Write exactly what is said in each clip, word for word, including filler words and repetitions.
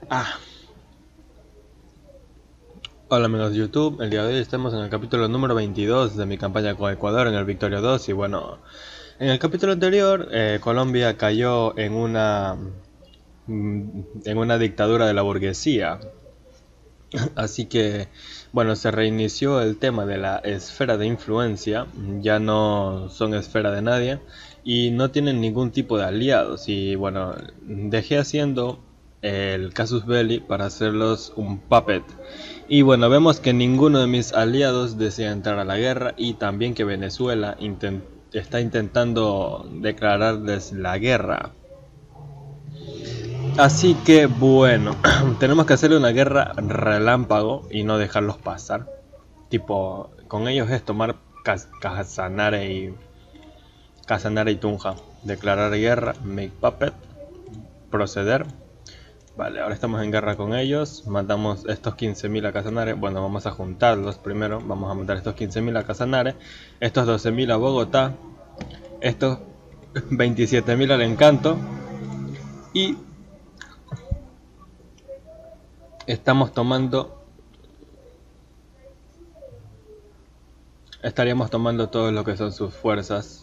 Ah, hola amigos de YouTube, el día de hoy estamos en el capítulo número veintidós de mi campaña con Ecuador en el Victoria dos. Y bueno, en el capítulo anterior eh, Colombia cayó en una mm, en una dictadura de la burguesía. Así que bueno, se reinició el tema de la esfera de influencia. Ya no son esfera de nadie y no tienen ningún tipo de aliados. Y bueno, dejé haciendo el casus belli para hacerlos un puppet. Y bueno, vemos que ninguno de mis aliados desea entrar a la guerra, y también que Venezuela intent está intentando declararles la guerra. Así que bueno, tenemos que hacerle una guerra relámpago y no dejarlos pasar. Tipo, con ellos es tomar Casanare y Casanare y Tunja. Declarar guerra, make puppet, proceder. Vale, ahora estamos en guerra con ellos. Mandamos estos quince mil a Casanare. Bueno, vamos a juntarlos primero. Vamos a mandar estos quince mil a Casanare, estos doce mil a Bogotá, estos veintisiete mil al Encanto. Y estamos tomando estaríamos tomando todo lo que son sus fuerzas.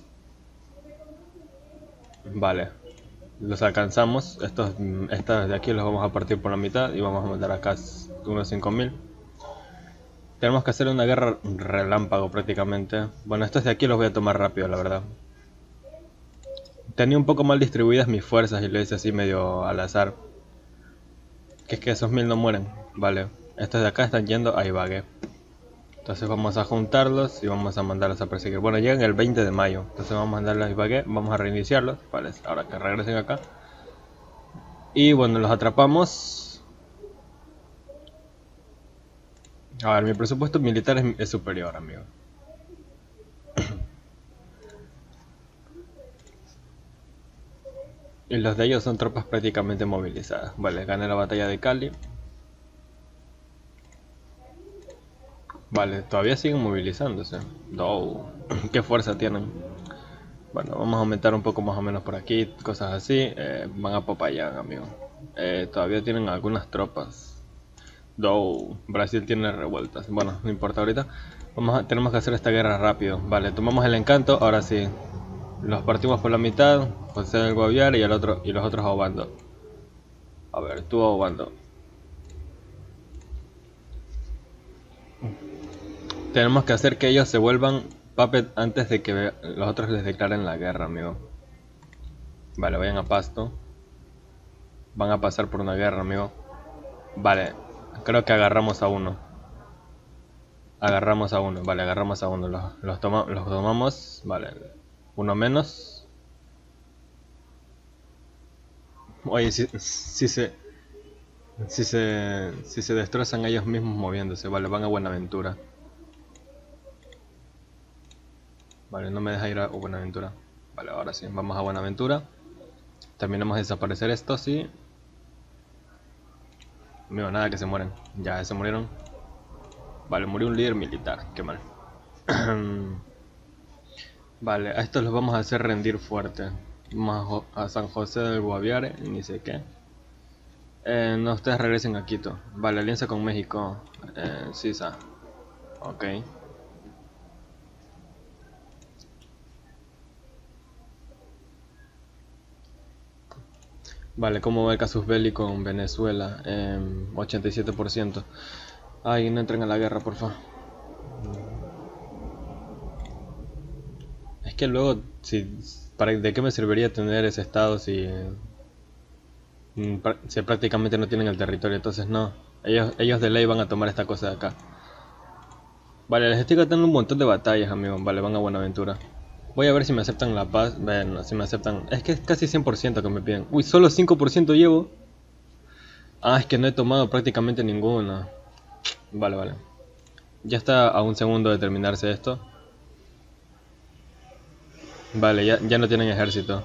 Vale, los alcanzamos. Estos, estos de aquí los vamos a partir por la mitad y vamos a mandar acá unos cinco mil. Tenemos que hacer una guerra relámpago prácticamente. Bueno, estos de aquí los voy a tomar rápido, la verdad. Tenía un poco mal distribuidas mis fuerzas y lo hice así medio al azar. Que es que esos mil no mueren. Vale, estos de acá están yendo a Ibagué. Entonces vamos a juntarlos y vamos a mandarlos a perseguir. Bueno, llegan el veinte de mayo. Entonces vamos a mandarlos a Ibagué. Vamos a reiniciarlos. Vale, ahora que regresen acá. Y bueno, los atrapamos. A ver, mi presupuesto militar es, es superior, amigo. Y los de ellos son tropas prácticamente movilizadas. Vale, gané la batalla de Cali. Vale, todavía siguen movilizándose. No, qué fuerza tienen. Bueno, vamos a aumentar un poco más o menos por aquí, cosas así. Eh, van a Popayán, amigo. Eh, todavía tienen algunas tropas. No, Brasil tiene revueltas. Bueno, no importa ahorita. Vamos a, tenemos que hacer esta guerra rápido. Vale, tomamos el Encanto, ahora sí. Los partimos por la mitad, José del Guaviare y el otro y los otros ahogando. A ver, tú ahogando. Tenemos que hacer que ellos se vuelvan puppet antes de que los otros les declaren la guerra, amigo. Vale, vayan a Pasto. Van a pasar por una guerra, amigo. Vale, creo que agarramos a uno. Agarramos a uno, vale, agarramos a uno. Los, los, toma, los tomamos, vale. Uno menos. Oye, si, si se... Si se, si se destrozan ellos mismos moviéndose, vale, van a Buenaventura. Vale, no me deja ir a Buenaventura. Vale, ahora sí, vamos a Buenaventura. Terminamos de desaparecer estos, sí. Amigo, nada que se mueren. Ya se murieron. Vale, murió un líder militar, qué mal. Vale, a estos los vamos a hacer rendir fuerte. Vamos a, a San José del Guaviare, ni sé qué. Eh, no, ustedes regresen a Quito. Vale, alianza con México. Eh, Sisa. Ok. Vale, ¿cómo va el casus belli con Venezuela? Eh, ochenta y siete por ciento. Ay, no entren a la guerra, por favor. Es que luego, si, para, ¿de qué me serviría tener ese estado si, si prácticamente no tienen el territorio? Entonces no, ellos, ellos de ley van a tomar esta cosa de acá. Vale, les estoy gastando un montón de batallas, amigos. Vale, van a Buenaventura. Voy a ver si me aceptan la paz. Bueno, si me aceptan... Es que es casi cien por ciento que me piden. Uy, solo cinco por ciento llevo. Ah, es que no he tomado prácticamente ninguna. Vale, vale. Ya está a un segundo de terminarse esto. Vale, ya, ya no tienen ejército.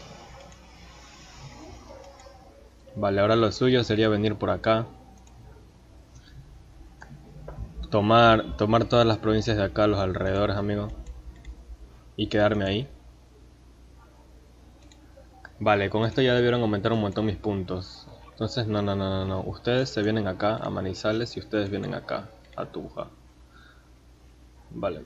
Vale, ahora lo suyo sería venir por acá. Tomar, tomar todas las provincias de acá, los alrededores, amigos. Y quedarme ahí. Vale, con esto ya debieron aumentar un montón mis puntos. Entonces, no, no, no, no, no. Ustedes se vienen acá a Manizales y ustedes vienen acá a Tunja. Vale.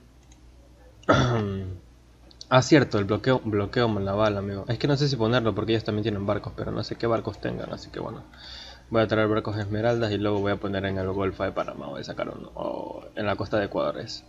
Ah, cierto, el bloqueo, bloqueo naval, amigo. Es que no sé si ponerlo porque ellos también tienen barcos, pero no sé qué barcos tengan, así que bueno. Voy a traer barcos esmeraldas y luego voy a poner en el Golfo de Panamá. Voy a sacar uno. O en la costa de Ecuador es.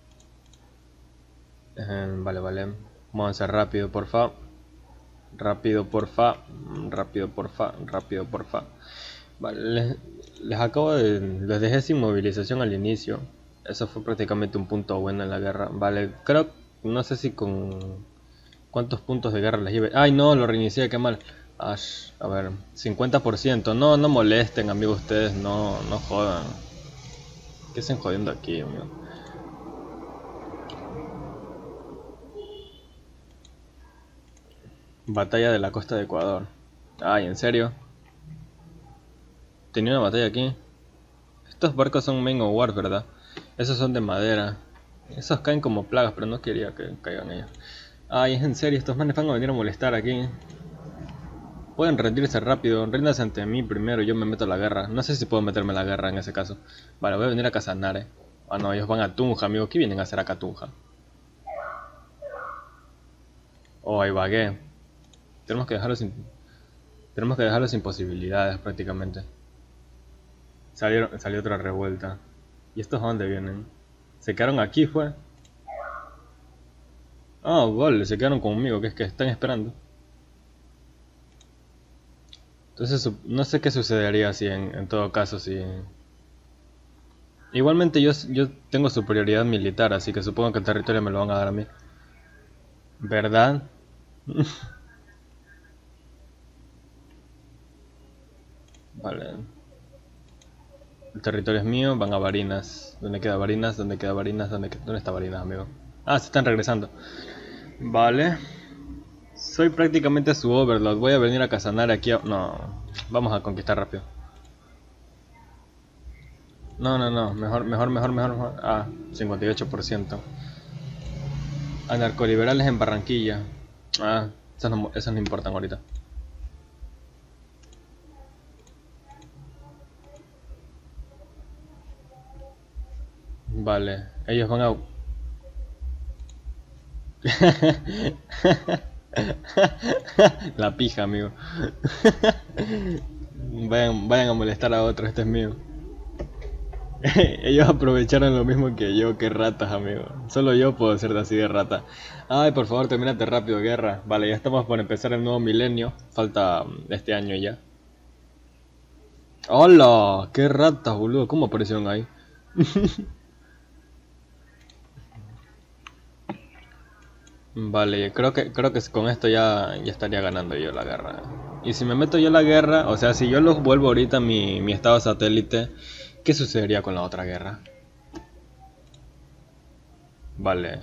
Eh, vale, vale. Vamos a hacer rápido, porfa. Rápido, porfa. Rápido, porfa. Rápido, porfa. Vale, les, les acabo de... Les dejé sin movilización al inicio. Eso fue prácticamente un punto bueno en la guerra. Vale, creo... No sé si con... ¿Cuántos puntos de guerra les iba? ¡Ay, no! Lo reinicié, qué mal. Ash, a ver, cincuenta por ciento. No, no molesten, amigos, ustedes. No, no jodan. ¿Qué están jodiendo aquí, amigo? Batalla de la costa de Ecuador. Ay, ¿en serio? Tenía una batalla aquí. Estos barcos son main of war, ¿verdad? Esos son de madera. Esos caen como plagas, pero no quería que caigan ellos. Ay, es en serio, estos manes van a venir a molestar aquí. Pueden rendirse rápido, ríndanse ante mí primero, yo me meto a la guerra. No sé si puedo meterme a la guerra en ese caso. Vale, voy a venir a Casanare. Ah no, ellos van a Tunja, amigo. ¿Qué vienen a hacer acá a Tunja? Oh, ahí vagué. Tenemos que dejarlos sin... Tenemos que dejarlos sin posibilidades prácticamente. Salieron, salió otra revuelta. ¿Y estos a dónde vienen? Se quedaron aquí, fue. Ah, oh, vale, se quedaron conmigo, que es que están esperando. Entonces, no sé qué sucedería si en, en todo caso, si... Igualmente yo, yo tengo superioridad militar, así que supongo que el territorio me lo van a dar a mí. ¿Verdad? Vale. El territorio es mío, van a Barinas. ¿Dónde queda Barinas? ¿Dónde queda Barinas? ¿Dónde, ¿Dónde está Barinas, amigo? Ah, se están regresando. Vale. Soy prácticamente su overlord. Voy a venir a Casanare aquí a... No, vamos a conquistar rápido. No, no, no. Mejor, mejor, mejor, mejor, mejor. Ah, cincuenta y ocho por ciento. Anarcoliberales en Barranquilla. Ah, esos no, esos no importan ahorita. Vale, ellos van a... La pija, amigo. Vayan, vayan a molestar a otro, este es mío. Ellos aprovecharon lo mismo que yo, que ratas, amigo. Solo yo puedo ser así de rata. Ay, por favor, termínate rápido, guerra. Vale, ya estamos por empezar el nuevo milenio. Falta este año ya. ¡Hola! ¡Qué ratas, boludo! ¿Cómo aparecieron ahí? Vale, creo que creo que con esto ya, ya estaría ganando yo la guerra. Y si me meto yo a la guerra, o sea, si yo los vuelvo ahorita a mi, mi estado satélite, ¿qué sucedería con la otra guerra? Vale.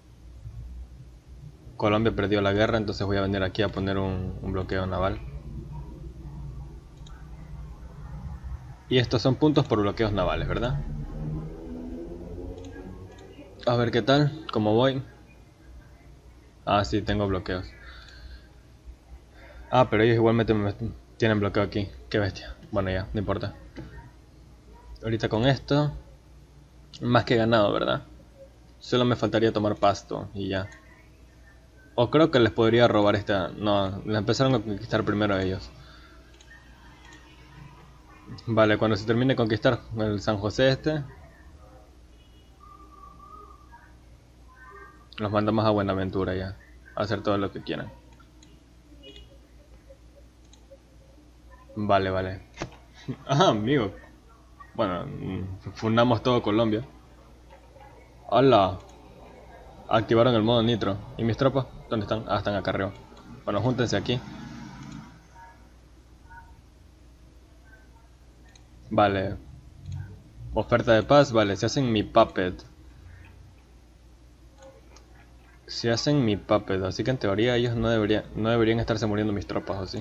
Colombia perdió la guerra, entonces voy a venir aquí a poner un, un bloqueo naval. Y estos son puntos por bloqueos navales, ¿verdad? A ver qué tal, cómo voy. Ah, sí, tengo bloqueos. Ah, pero ellos igualmente me tienen bloqueo aquí. Qué bestia. Bueno, ya, no importa. Ahorita con esto, más que ganado, ¿verdad? Solo me faltaría tomar pasto y ya. O creo que les podría robar esta... No, la empezaron a conquistar primero a ellos. Vale, cuando se termine de conquistar el San José este, los mandamos a Buenaventura ya. A hacer todo lo que quieran. Vale, vale. Ah, amigo. Bueno, fundamos todo Colombia. ¡Hala! Activaron el modo nitro. ¿Y mis tropas? ¿Dónde están? Ah, están acá arriba. Bueno, júntense aquí. Vale. Oferta de paz, vale. Se hacen mi puppet. Se hacen mi puppet, así que en teoría ellos no deberían, no deberían estarse muriendo mis tropas, ¿o sí?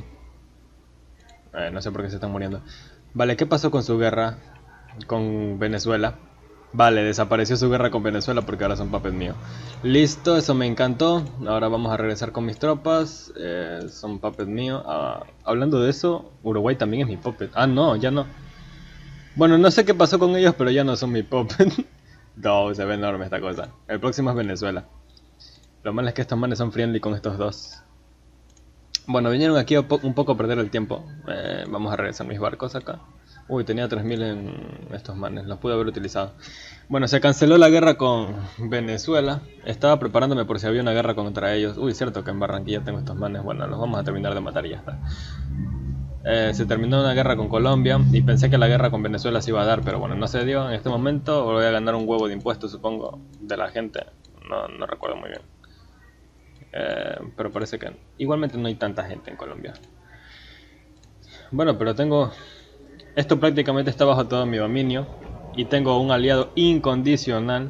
Eh, no sé por qué se están muriendo. Vale, ¿qué pasó con su guerra con Venezuela? Vale, desapareció su guerra con Venezuela porque ahora son puppets míos. Listo, eso me encantó. Ahora vamos a regresar con mis tropas. Eh, son puppets míos. Ah, hablando de eso, Uruguay también es mi puppet. Ah, no, ya no. Bueno, no sé qué pasó con ellos, pero ya no son mi puppet. No, se ve enorme esta cosa. El próximo es Venezuela. Lo malo es que estos manes son friendly con estos dos. Bueno, vinieron aquí a po un poco a perder el tiempo. Eh, vamos a regresar mis barcos acá. Uy, tenía tres mil en estos manes, los pude haber utilizado. Bueno, se canceló la guerra con Venezuela. Estaba preparándome por si había una guerra contra ellos. Uy, cierto que en Barranquilla tengo estos manes. Bueno, los vamos a terminar de matar y ya está. Eh, se terminó una guerra con Colombia y pensé que la guerra con Venezuela se iba a dar, pero bueno, no se dio. En este momento voy a ganar un huevo de impuestos, supongo, de la gente. No, no recuerdo muy bien. Eh, pero parece que igualmente no hay tanta gente en Colombia. Bueno, pero tengo... Esto prácticamente está bajo todo mi dominio. Y tengo un aliado incondicional.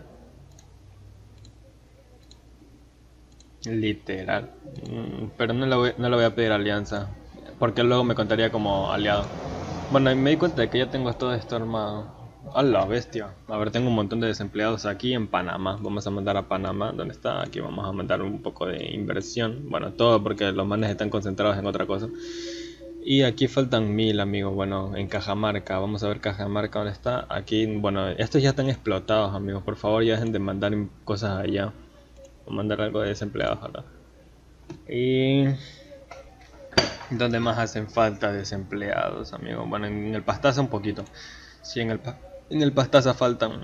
Literal. Mm, pero no le, voy, no le voy a pedir alianza. Porque luego me contaría como aliado. Bueno, y me di cuenta de que ya tengo todo esto armado. A la bestia. A ver, tengo un montón de desempleados aquí en Panamá. Vamos a mandar a Panamá. ¿Dónde está? Aquí vamos a mandar un poco de inversión. Bueno, todo porque los manes están concentrados en otra cosa. Y aquí faltan mil, amigos. Bueno, en Cajamarca. Vamos a ver Cajamarca dónde está. Aquí, bueno, estos ya están explotados, amigos. Por favor, ya dejen de mandar cosas allá. Voy a mandar algo de desempleados acá. Y... ¿dónde más hacen falta desempleados, amigos? Bueno, en el Pastaza un poquito. Sí, en el, pa en el Pastaza faltan.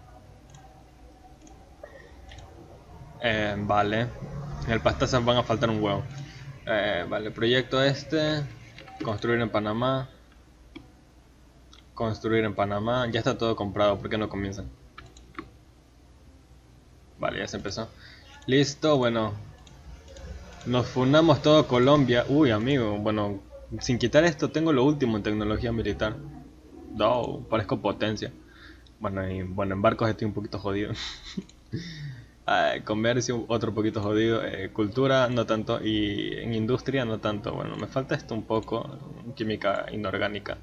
Eh, vale. En el Pastaza van a faltar un huevo. Eh, vale, proyecto este. Construir en Panamá. Construir en Panamá. Ya está todo comprado, ¿por qué no comienzan? Vale, ya se empezó. Listo, bueno. Nos fundamos todo Colombia. Uy, amigo, bueno, sin quitar esto tengo lo último en tecnología militar. No, parezco potencia. Bueno, y bueno, en barcos estoy un poquito jodido. eh, comercio, otro poquito jodido. Eh, cultura, no tanto. Y en industria, no tanto. Bueno, me falta esto un poco. Química inorgánica.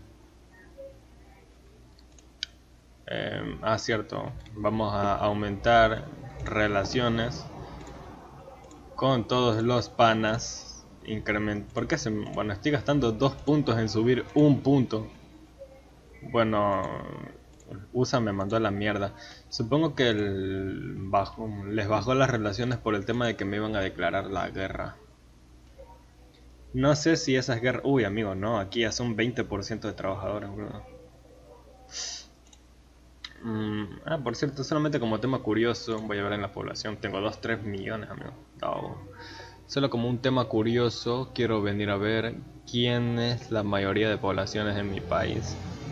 Eh, ah, cierto. Vamos a aumentar relaciones con todos los panas. Incremento. ¿Por qué se.? Bueno, estoy gastando dos puntos en subir un punto. Bueno, U S A me mandó a la mierda. Supongo que el bajo, les bajó las relaciones por el tema de que me iban a declarar la guerra. No sé si esas guerras... Uy, amigo, no. Aquí ya son veinte por ciento de trabajadores, bro. Mm, ah, por cierto, solamente como tema curioso, voy a ver en la población. Tengo dos tres millones, amigo. Oh. Solo como un tema curioso, quiero venir a ver quién es la mayoría de poblaciones en mi país.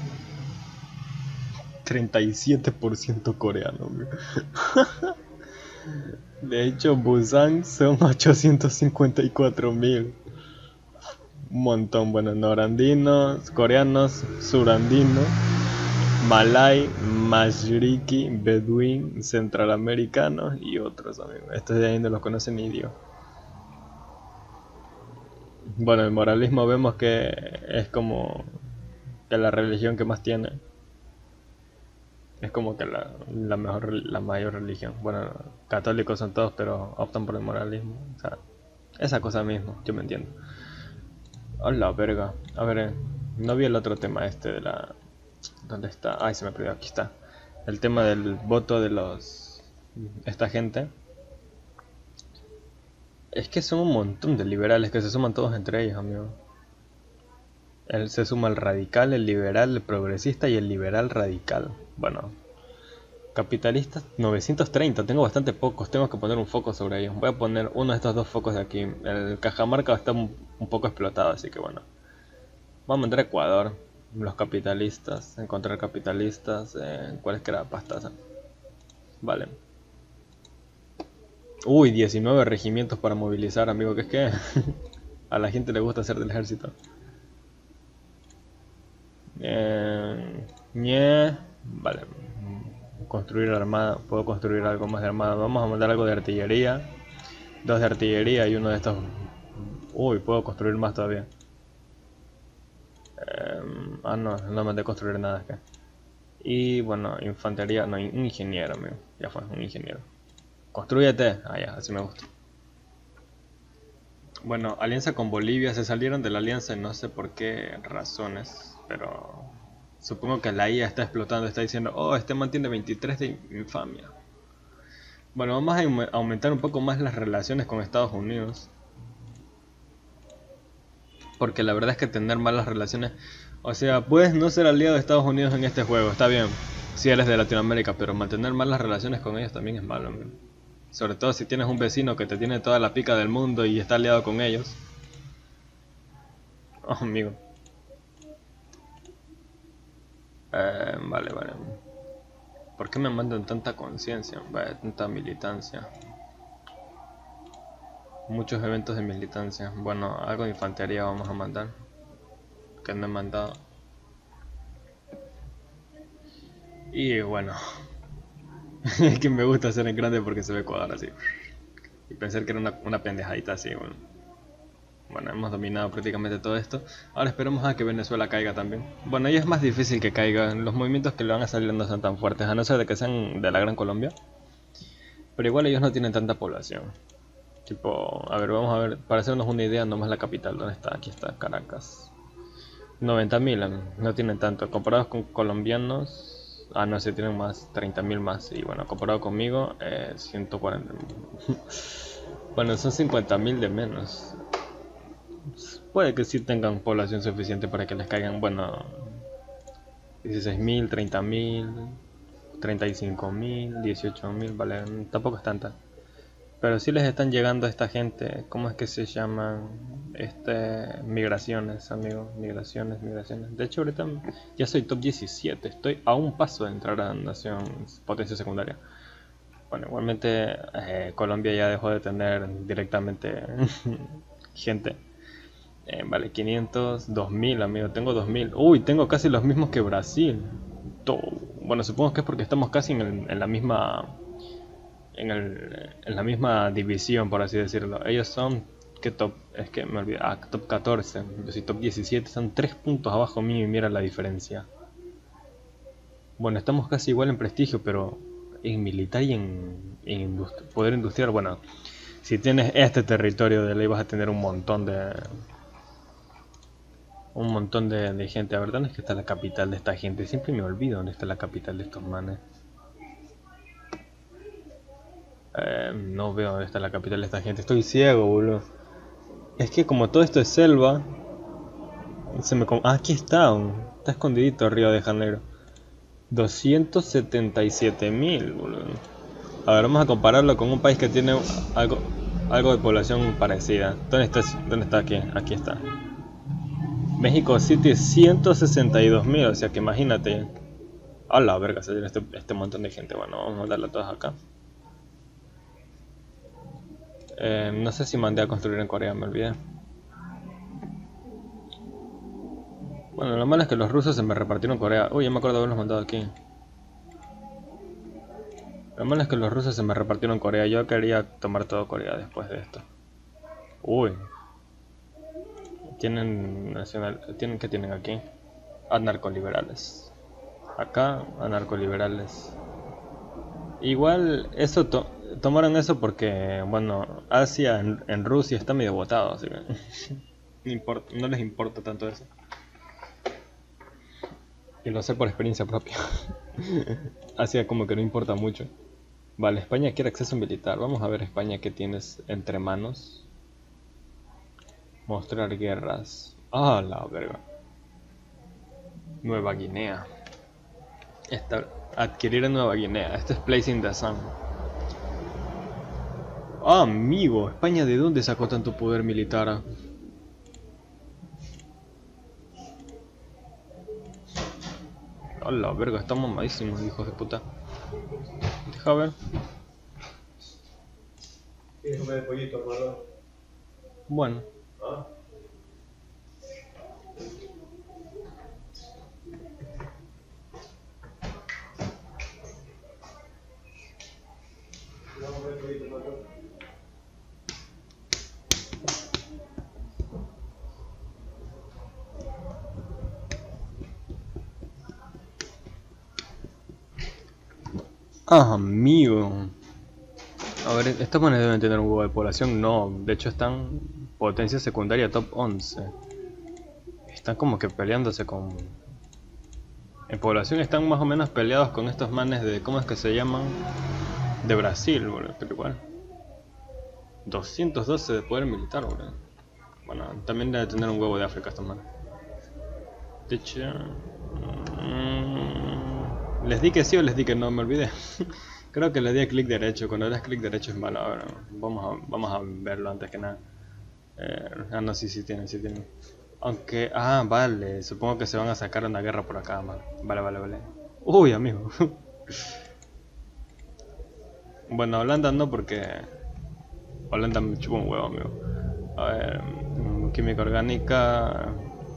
treinta y siete por ciento coreano. De hecho, Busan son ochocientos cincuenta y cuatro mil. Un montón, bueno, norandinos, coreanos, surandinos, malay, mashriki, beduín, centralamericanos y otros, amigos. Estos de ahí no los conocen ni Dios. Bueno, el moralismo vemos que es como que la religión que más tiene. Es como que la, la mejor, la mayor religión. Bueno, católicos son todos, pero optan por el moralismo. O sea, esa cosa mismo, yo me entiendo. Hola, verga. A ver, eh, no vi el otro tema este de la... ¿Dónde está? Ay, se me perdió, aquí está. El tema del voto de los... esta gente. Es que son un montón de liberales que se suman todos entre ellos, amigo. Él se suma el radical, el liberal, el progresista y el liberal radical. Bueno, capitalistas novecientos treinta, tengo bastante pocos, tengo que poner un foco sobre ellos. Voy a poner uno de estos dos focos de aquí. El Cajamarca está un, un poco explotado, así que bueno. Vamos a mandar a Ecuador, los capitalistas, encontrar capitalistas, eh, ¿cuál es que era Pastaza? Vale. Uy, diecinueve regimientos para movilizar, amigo, que es que a la gente le gusta hacer del ejército. Eh, ñe, vale. Construir armada, puedo construir algo más de armada. Vamos a mandar algo de artillería. Dos de artillería y uno de estos. Uy, puedo construir más todavía. Eh, ah, no, no mandé construir nada acá. Y bueno, infantería, no, un ingeniero, amigo. Ya fue, un ingeniero. Construyete. Ah, ya, así me gusta. Bueno, alianza con Bolivia. Se salieron de la alianza y no sé por qué razones. Pero supongo que la I A está explotando. Está diciendo, oh, este mantiene veintitrés de infamia. Bueno, vamos a aumentar un poco más las relaciones con Estados Unidos. Porque la verdad es que tener malas relaciones... O sea, puedes no ser aliado de Estados Unidos en este juego, está bien. Si eres de Latinoamérica, pero mantener malas relaciones con ellos también es malo, amigo. Sobre todo si tienes un vecino que te tiene toda la pica del mundo y está aliado con ellos. Oh, amigo. Eh, vale, vale. ¿Por qué me mandan tanta conciencia? Vale, tanta militancia. Muchos eventos de militancia. Bueno, algo de infantería vamos a mandar. Que no he mandado. Y bueno. Es que me gusta hacer en grande porque se ve cuadrado así. Y pensar que era una, una pendejadita así, bueno. Bueno, hemos dominado prácticamente todo esto. Ahora esperemos a que Venezuela caiga también. Bueno, y es más difícil que caiga. Los movimientos que le van a salir no son tan fuertes, a no ser de que sean de la Gran Colombia. Pero igual ellos no tienen tanta población. Tipo, a ver, vamos a ver, para hacernos una idea, nomás la capital, ¿dónde está? Aquí está, Caracas. noventa mil, no tienen tanto. Comparados con colombianos, ah, no sé, tienen más, treinta mil más. Y bueno, comparado conmigo, eh, ciento cuarenta mil. Bueno, son cincuenta mil de menos. Puede que sí tengan población suficiente para que les caigan, bueno, dieciséis mil, treinta mil, treinta y cinco mil, dieciocho mil, vale, tampoco es tanta. Pero sí les están llegando a esta gente, ¿cómo es que se llaman? Este, migraciones, amigos, migraciones, migraciones. De hecho, ahorita ya soy top diecisiete, estoy a un paso de entrar a nación potencia secundaria. Bueno, igualmente eh, Colombia ya dejó de tener directamente gente. Eh, vale, quinientos, dos mil, amigo, tengo dos mil. Uy, tengo casi los mismos que Brasil. To bueno, supongo que es porque estamos casi en, el, en la misma... En, el, en la misma división, por así decirlo. Ellos son... ¿Qué top? Es que me olvidé. Ah, top catorce. Yo soy top diecisiete. Están tres puntos abajo mío y mira la diferencia. Bueno, estamos casi igual en prestigio, pero... En militar y en, en industri poder industrial, bueno... Si tienes este territorio de ley vas a tener un montón de... Un montón de, de gente. A ver, ¿dónde es que está la capital de esta gente? Siempre me olvido dónde está la capital de estos manes. Eh, no veo dónde está la capital de esta gente. Estoy ciego, boludo. Es que como todo esto es selva... Se me... Ah, aquí está. Está escondidito Río de Janeiro. doscientos setenta y siete mil, boludo. A ver, vamos a compararlo con un país que tiene algo, algo de población parecida. ¿Dónde está? ¿Dónde está aquí? Aquí está. México City ciento sesenta y dos mil, o sea que imagínate. A la verga, se tiene este, este montón de gente. Bueno, vamos a mandarla a todas acá. Eh, no sé si mandé a construir en Corea, me olvidé. Bueno, lo malo es que los rusos se me repartieron Corea. Uy, ya me acuerdo de haberlos mandado aquí. Lo malo es que los rusos se me repartieron Corea. Yo quería tomar todo Corea después de esto. Uy. Tienen nacional, tienen que tienen aquí anarcoliberales. Acá anarcoliberales. Igual eso to tomaron eso porque bueno, Asia en, en Rusia está medio botado, así que no importa, no les importa tanto eso. Y lo sé por experiencia propia. Asia como que no importa mucho. Vale, España quiere acceso militar. Vamos a ver España qué tienes entre manos. Mostrar guerras. Ah, la verga. Nueva Guinea. Esta, adquirir en Nueva Guinea. Este es Placing the Sun. Ah, amigo. España, ¿de dónde sacó tanto poder militar? A la verga, estamos mamadísimos, hijos de puta. Deja ver. ¿Quieres comer el pollito, hermano? Bueno. ¿Ah? ¿Vamos a comer el pollito, hermano? Ah, amigo. A ver, estos manes deben tener un huevo de población. No, de hecho están potencia secundaria top once. Están como que peleándose con... En población están más o menos peleados con estos manes de... ¿Cómo es que se llaman? De Brasil, boludo, pero igual. doscientos doce de poder militar, boludo. Bueno, también debe tener un huevo de África estos manes. De hecho... Mmm, ¿les di que sí o les di que no? Me olvidé. Creo que le di a clic derecho. Cuando le das clic derecho es malo. A ver, vamos a, vamos a verlo antes que nada. Eh, ah, no, sí, sí tienen, sí tienen. Aunque, ah, vale. Supongo que se van a sacar una guerra por acá, man. Vale, vale, vale. Uy, amigo. Bueno, Holanda no, porque Holanda me chupa un huevo, amigo. A ver, química orgánica.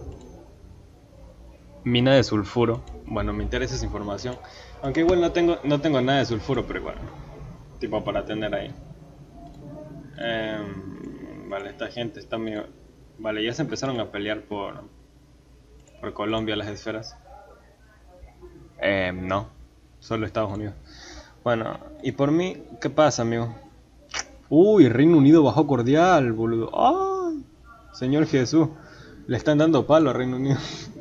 Mina de sulfuro. Bueno, me interesa esa información. Aunque igual no tengo, no tengo nada de sulfuro, pero igual. Tipo para tener ahí. Eh, vale, esta gente está medio... Vale, ya se empezaron a pelear por... Por Colombia las esferas. Eh, no. Solo Estados Unidos. Bueno, y por mí, ¿qué pasa, amigo? Uy, Reino Unido bajó cordial, boludo. ¡Ay! Señor Jesús. Le están dando palo a Reino Unido.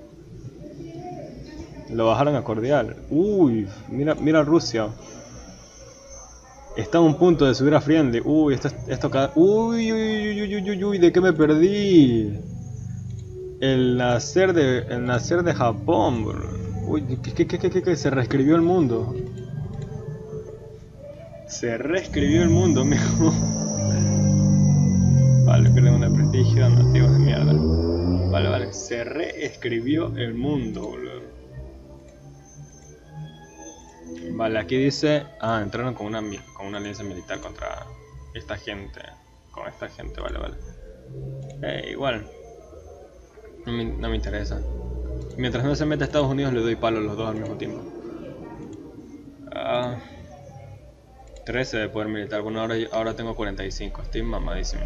Lo bajaron a cordial. Uy, mira, mira Rusia. Está a un punto de subir a friendly. Uy, esto, esto cada... Uy, uy, uy, uy, uy, uy, ¿de qué me perdí? El nacer de, el nacer de Japón, bro. Uy, ¿qué, qué, qué, qué, qué? Se reescribió el mundo. Se reescribió el mundo, mijo. Vale, pierden un prestigio, nativos de mierda. Vale, vale, se reescribió el mundo, boludo. Vale, aquí dice... Ah, entraron con una, con una alianza militar contra esta gente. Con esta gente, vale, vale. Eh, igual. No me, no me interesa. Mientras no se meta a Estados Unidos le doy palo a los dos al mismo tiempo. Ah, trece de poder militar. Bueno, ahora, ahora tengo cuarenta y cinco. Estoy mamadísimo.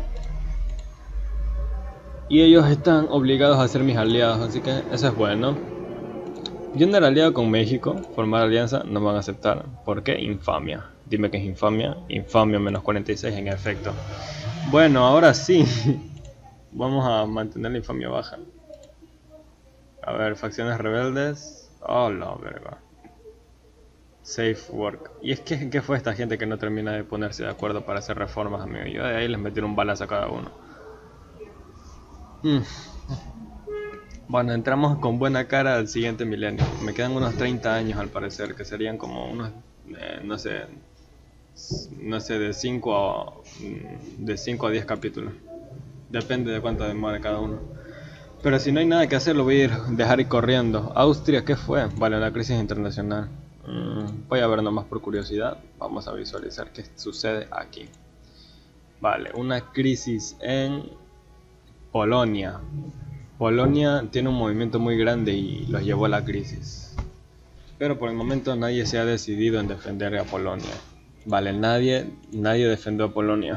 Y ellos están obligados a ser mis aliados, así que eso es bueno. Yo no era aliado con México, formar alianza, no me van a aceptar. ¿Por qué? Infamia. Dime que es infamia. Infamia menos cuarenta y seis en efecto. Bueno, ahora sí. Vamos a mantener la infamia baja. A ver, facciones rebeldes. Oh, la verga. Safe work. Y es que, ¿qué fue esta gente que no termina de ponerse de acuerdo para hacer reformas, amigo? Yo de ahí les metí un balazo a cada uno. Mm. Bueno, entramos con buena cara al siguiente milenio. Me quedan unos treinta años al parecer, que serían como unos, eh, no sé, no sé, de cinco a, de cinco a diez capítulos. Depende de cuánto demore cada uno. Pero si no hay nada que hacer, lo voy a ir, dejar ir corriendo. Austria, ¿qué fue? Vale, una crisis internacional. Mm, voy a ver nomás por curiosidad. Vamos a visualizar qué sucede aquí. Vale, una crisis en Polonia. Polonia tiene un movimiento muy grande y los llevó a la crisis. Pero por el momento nadie se ha decidido en defender a Polonia. Vale, nadie, nadie defendió a Polonia.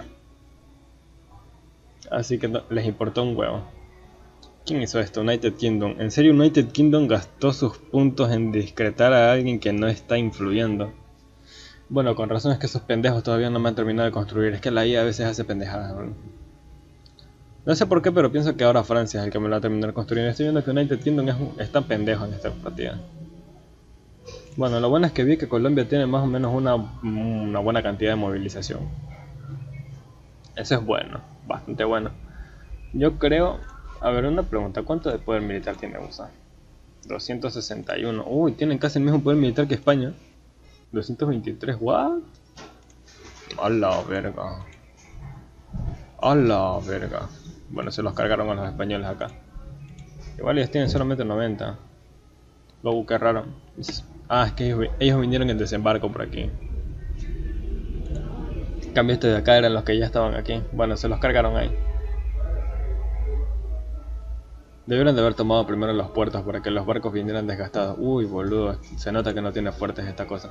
Así que no, les importó un huevo. ¿Quién hizo esto? United Kingdom. ¿En serio United Kingdom gastó sus puntos en discretar a alguien que no está influyendo? Bueno, con razón es que esos pendejos todavía no me han terminado de construir. Es que la I A a veces hace pendejadas, ¿no? No sé por qué, pero pienso que ahora Francia es el que me lo va a terminar construyendo. Estoy viendo que United Kingdom es, un, es tan pendejo en esta partida. Bueno, lo bueno es que vi que Colombia tiene más o menos una, una buena cantidad de movilización. Eso es bueno, bastante bueno. Yo creo... A ver, una pregunta. ¿Cuánto de poder militar tiene U S A? doscientos sesenta y uno. Uy, tienen casi el mismo poder militar que España. doscientos veintitrés, ¿what? A la verga. A la verga. Bueno, se los cargaron a los españoles acá. Igual ellos tienen solamente noventa. Luego, qué raro. Ah, es que ellos, ellos vinieron en desembarco por aquí. En cambio, estos de acá eran los que ya estaban aquí. Bueno, se los cargaron ahí. Debieron de haber tomado primero los puertos para que los barcos vinieran desgastados. Uy, boludo, se nota que no tiene fuertes esta cosa.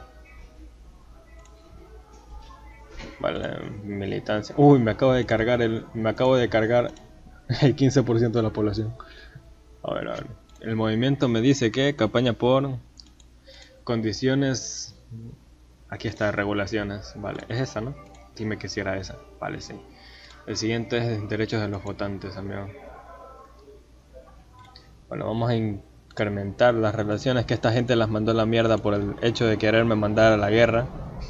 Vale, militancia. Uy, me acabo de cargar el. Me acabo de cargar el quince por ciento de la población. A ver, a ver. El movimiento me dice que campaña por condiciones Aquí está regulaciones, vale, es esa, ¿no? Dime que si era esa, vale, sí. El siguiente es derechos de los votantes, amigo. Bueno, vamos a incrementar las relaciones, que esta gente las mandó a la mierda por el hecho de quererme mandar a la guerra.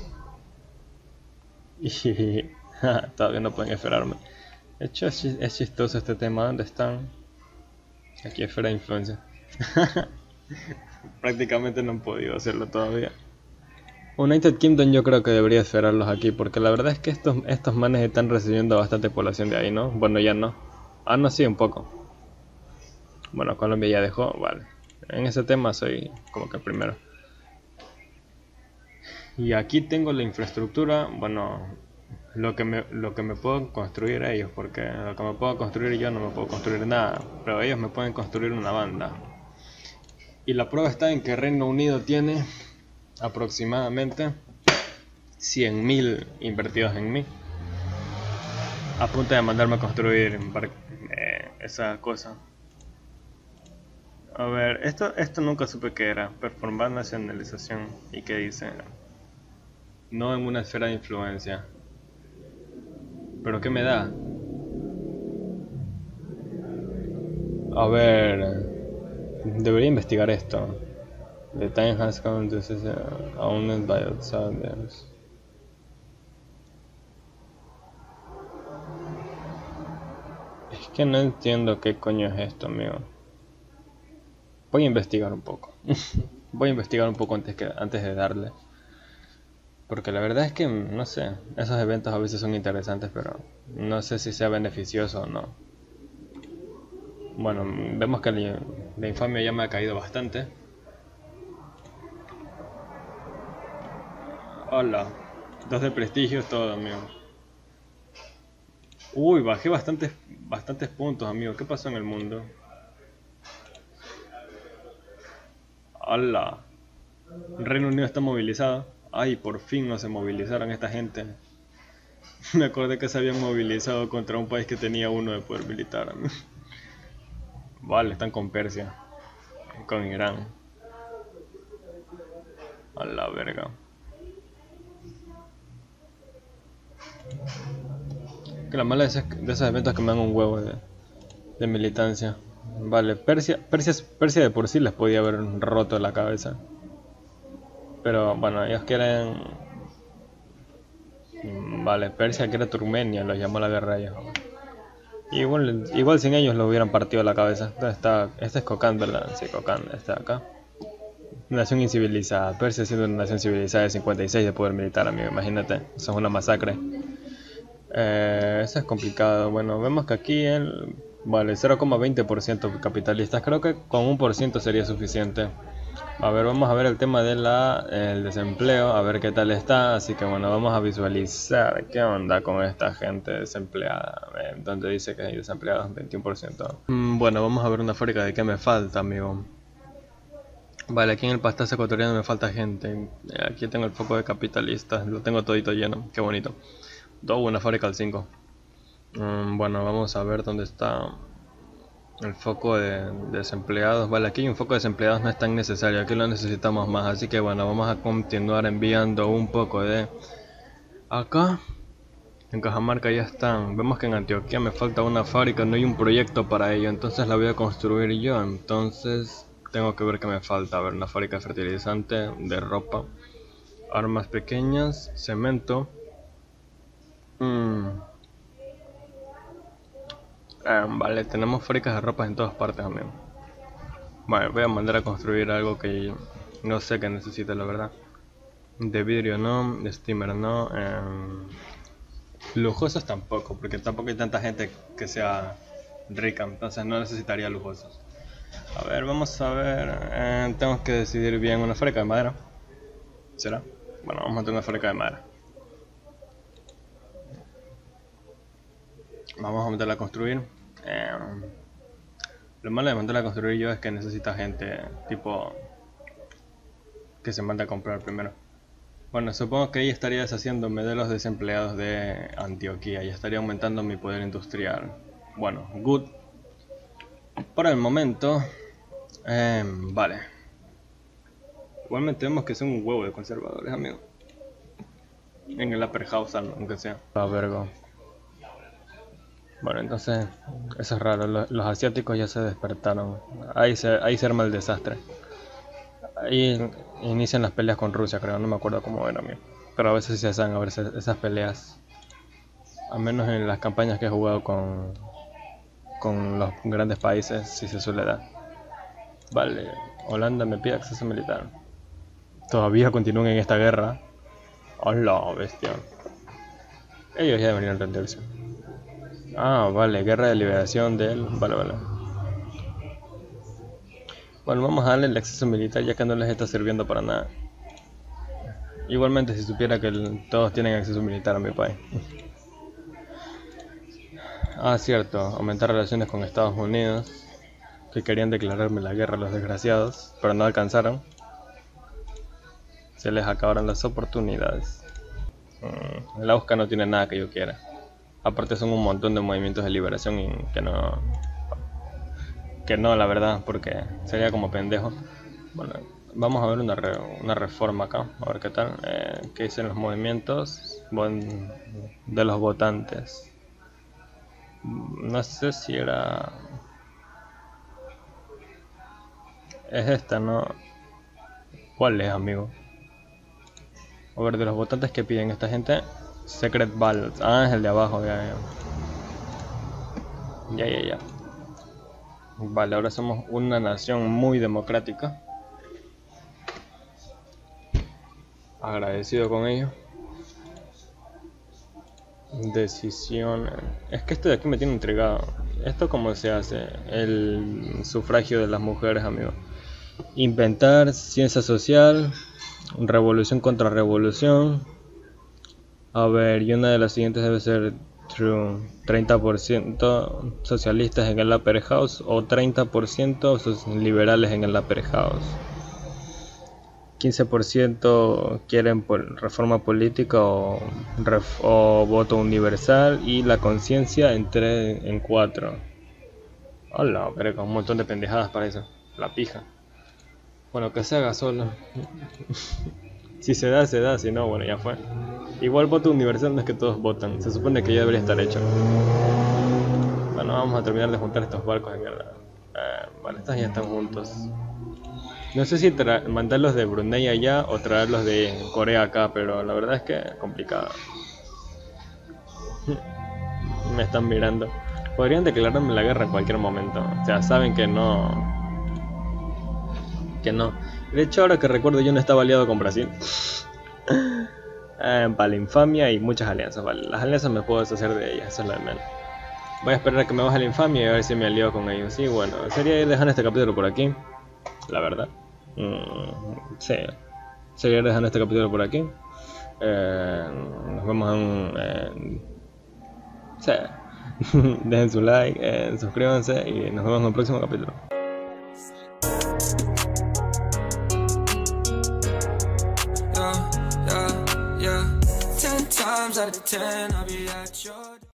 Y todavía no pueden esperarme. De hecho es, es chistoso este tema, ¿dónde están? Aquí esfera de influencia. Prácticamente no han podido hacerlo todavía. United Kingdom yo creo que debería esperarlos aquí, porque la verdad es que estos, estos manes están recibiendo bastante población de ahí, ¿no? Bueno, ya no. Ah, no, sí, un poco. Bueno, Colombia ya dejó, vale. En ese tema soy como que el primero. Y aquí tengo la infraestructura, bueno, lo que me, lo que me puedo construir ellos, porque lo que me puedo construir yo no me puedo construir nada, pero ellos me pueden construir una banda. Y la prueba está en que Reino Unido tiene aproximadamente cien mil invertidos en mí, a punto de mandarme a construir eh, esa cosa. A ver, esto, esto nunca supe qué era. Performar nacionalización. ¿Y qué dice? No en una esfera de influencia. ¿Pero qué me da? A ver... Debería investigar esto. The time has come to see owned by outsiders. Es que no entiendo qué coño es esto, amigo. Voy a investigar un poco. Voy a investigar un poco antes, que, antes de darle. Porque la verdad es que, no sé, esos eventos a veces son interesantes, pero no sé si sea beneficioso o no. Bueno, vemos que la, la infamia ya me ha caído bastante. Hola, dos de prestigio es todo, amigo. Uy, bajé bastantes, bastantes puntos, amigo. ¿Qué pasó en el mundo? Hola. Reino Unido está movilizado. Ay, por fin no se movilizaron esta gente. Me acordé que se habían movilizado contra un país que tenía uno de poder militar. Vale, están con Persia. Con Irán. A la verga. Que la mala de esos, de esos eventos que me dan un huevo de, de militancia. Vale, Persia, Persia, Persia de por sí les podía haber roto la cabeza. Pero bueno, ellos quieren... Vale, Persia quiere Turkmenia, los llamó a la guerra a ellos. Igual, igual sin ellos lo hubieran partido la cabeza. Entonces está, este es Kokand, ¿verdad? Sí, Kokand, está acá. Nación incivilizada. Persia siendo una nación civilizada de cincuenta y seis de poder militar, amigo. Imagínate, eso es una masacre. Eh, eso es complicado. Bueno, vemos que aquí el... Vale, cero coma veinte por ciento capitalistas. Creo que con un por ciento sería suficiente. A ver, vamos a ver el tema del de desempleo, a ver qué tal está. Así que bueno, vamos a visualizar qué onda con esta gente desempleada. Eh, donde dice que hay desempleados veintiuno por ciento. Mm, bueno, vamos a ver una fábrica de qué me falta, amigo. Vale, aquí en el pastazo ecuatoriano me falta gente. Aquí tengo el foco de capitalistas, lo tengo todito lleno, qué bonito. Oh, una fábrica al cinco. Mm, bueno, vamos a ver dónde está el foco de, de desempleados. Vale, aquí hay un foco de desempleados, no es tan necesario, aquí lo necesitamos más. Así que bueno, vamos a continuar enviando un poco de... Acá, en Cajamarca ya están. Vemos que en Antioquia me falta una fábrica, no hay un proyecto para ello, entonces la voy a construir yo. Entonces tengo que ver qué me falta. A ver, una fábrica de fertilizante, de ropa, armas pequeñas, cemento. Mm. Eh, vale, tenemos fábricas de ropa en todas partes, amigo. Vale, voy a mandar a construir algo que no sé que necesite, la verdad. De vidrio no, de steamer no. Eh, lujosos tampoco, porque tampoco hay tanta gente que sea rica, entonces no necesitaría lujosos. A ver, vamos a ver. Eh, tengo que decidir bien una fábrica de madera. ¿Será? Bueno, vamos a tener una fábrica de madera. Vamos a mandarla a construir. Eh, lo malo de mandarla a construir yo es que necesita gente tipo que se manda a comprar primero. Bueno, supongo que ahí estaría deshaciéndome de los desempleados de Antioquia y estaría aumentando mi poder industrial. Bueno, good. Por el momento, eh, vale. Igualmente vemos que son un huevo de conservadores, amigo. En el Upper House, aunque sea. Ah, vergo. Bueno, entonces, eso es raro. Los, los asiáticos ya se despertaron. Ahí se, ahí se arma el desastre. Ahí inician las peleas con Rusia, creo. No me acuerdo cómo era, mío. Pero a veces sí se hacen a ver esas peleas. Al menos en las campañas que he jugado con, con los grandes países, sí se suele dar. Vale, Holanda me pide acceso militar. Todavía continúan en esta guerra. Hola, bestia. Ellos ya deberían rendirse. Ah, vale, guerra de liberación de él. Vale, vale. Bueno, vamos a darle el acceso militar ya que no les está sirviendo para nada. Igualmente si supiera que el, todos tienen acceso militar a mi país. Ah, cierto, aumentar relaciones con Estados Unidos, que querían declararme la guerra a los desgraciados, pero no alcanzaron. Se les acabaron las oportunidades. Mm, la U S C A no tiene nada que yo quiera. Aparte son un montón de movimientos de liberación y que no... Que no, la verdad, porque sería como pendejo. Bueno, vamos a ver una, re, una reforma acá, a ver qué tal. Eh, ¿Qué dicen los movimientos de los votantes? No sé si era... Es esta, ¿no? ¿Cuál es, amigo? A ver, de los votantes que piden esta gente. Secret Ballot. Ah, es el de abajo, ya, ya. Ya, ya, ya. Vale, ahora somos una nación muy democrática. Agradecido con ello. Decisión. Es que esto de aquí me tiene intrigado. ¿Esto cómo se hace? El sufragio de las mujeres, amigo. Inventar ciencia social. Revolución contra revolución. A ver, y una de las siguientes debe ser true. treinta por ciento socialistas en el Upper House o treinta por ciento liberales en el Upper House. quince por ciento quieren por reforma política o, ref, o voto universal, y la conciencia entre en cuatro. Hola, pero con un montón de pendejadas para eso. La pija. Bueno, que se haga solo. Si se da, se da, si no, bueno, ya fue. Igual voto universal no es que todos votan, se supone que ya debería estar hecho. Bueno, vamos a terminar de juntar estos barcos en el... Eh, vale, estos ya están juntos. No sé si mandarlos de Brunei allá o traerlos de Corea acá, pero la verdad es que complicado. Me están mirando. Podrían declararme la guerra en cualquier momento. O sea, saben que no... Que no. De hecho, ahora que recuerdo, yo no estaba aliado con Brasil. eh, vale, infamia y muchas alianzas. Vale, las alianzas me puedo deshacer de ellas, eso es lo de menos. Voy a esperar a que me baje la infamia y a ver si me alío con ellos. Sí, bueno, sería ir dejando este capítulo por aquí. La verdad. Mm, sí. Sería ir dejando este capítulo por aquí. Eh, nos vemos en un... Eh, sí. Dejen su like, eh, suscríbanse y nos vemos en el próximo capítulo. Times out of ten, I'll be at your